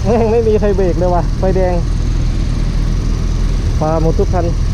ไม่มีใครเบรกเลยว่ะไฟแดงปาหมดทุกคัน